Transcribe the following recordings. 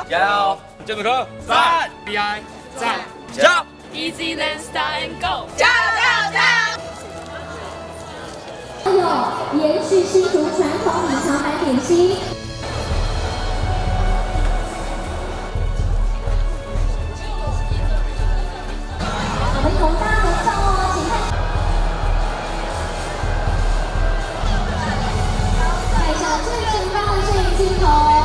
加油！建筑科赞 ，BI 赞， 加油 ！Easy then start and go！ 加油加油加油！还有延续新竹传统隐藏版点心。 同大合照哦，请看。带上最前方的摄影镜头。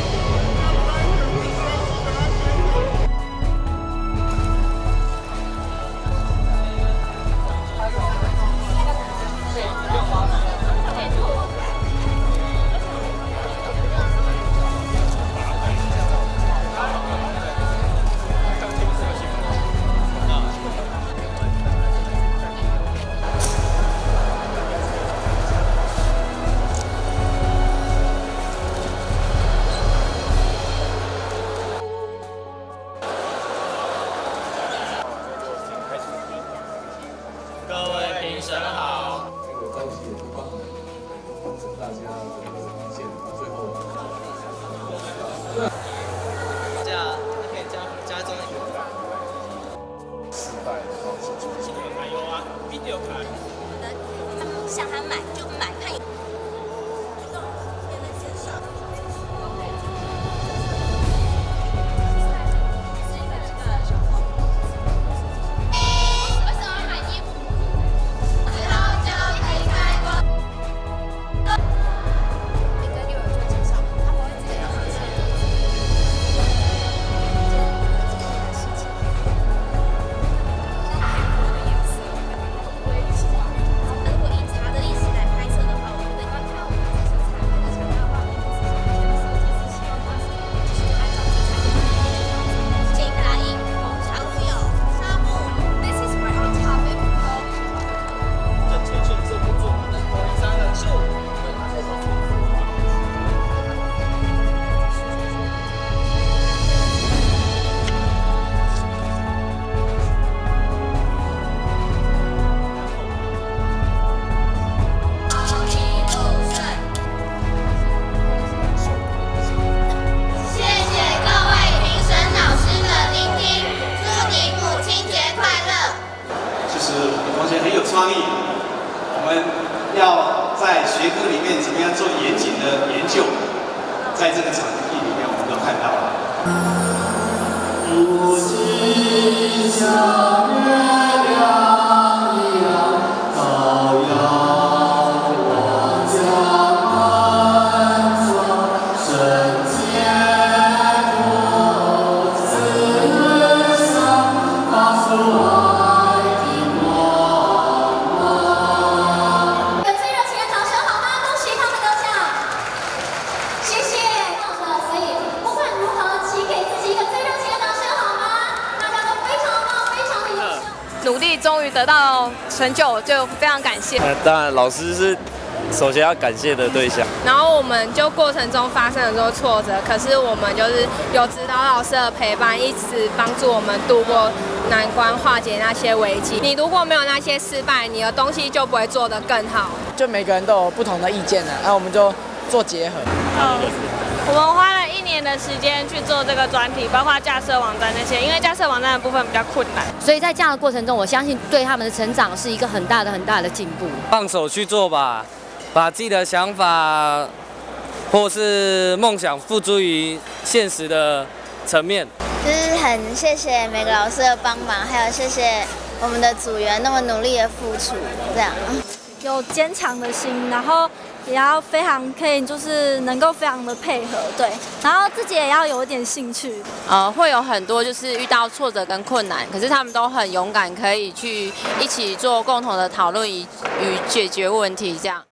各位评审好。 这个朝夕也不放，趁大家意见最后。 这样你可以加重一点。 失败的话， 新闻看有啊，video 看。 想他买就买，看有。 很有创意，我们要在学科里面怎么样做严谨的研究，在这个场地里面我们都看到了。不知像月亮一样照耀我家安装圣洁不思想发出爱。 努力终于得到成就，就非常感谢。 当然，老师是首先要感谢的对象。 然后我们就过程中发生很多挫折，可是我们就是有指导老师的陪伴，一直帮助我们度过难关，化解那些危机。你如果没有那些失败，你的东西就不会做得更好。 就每个人都有不同的意见呢，然后我们就做结合。 我们花了1年的时间去做这个专题，包括架设网站那些，因为架设网站的部分比较困难， 所以在这样的过程中，我相信对他们的成长是一个很大的进步。 放手去做吧，把自己的想法或是梦想付诸于现实的层面。 就是很谢谢每个老师的帮忙，还有谢谢我们的组员那么努力的付出，这样。 有坚强的心，然后也要非常可以，就是能够非常的配合，对，然后自己也要有一点兴趣。 会有很多就是遇到挫折跟困难，可是他们都很勇敢，可以去一起做共同的讨论与解决问题，这样。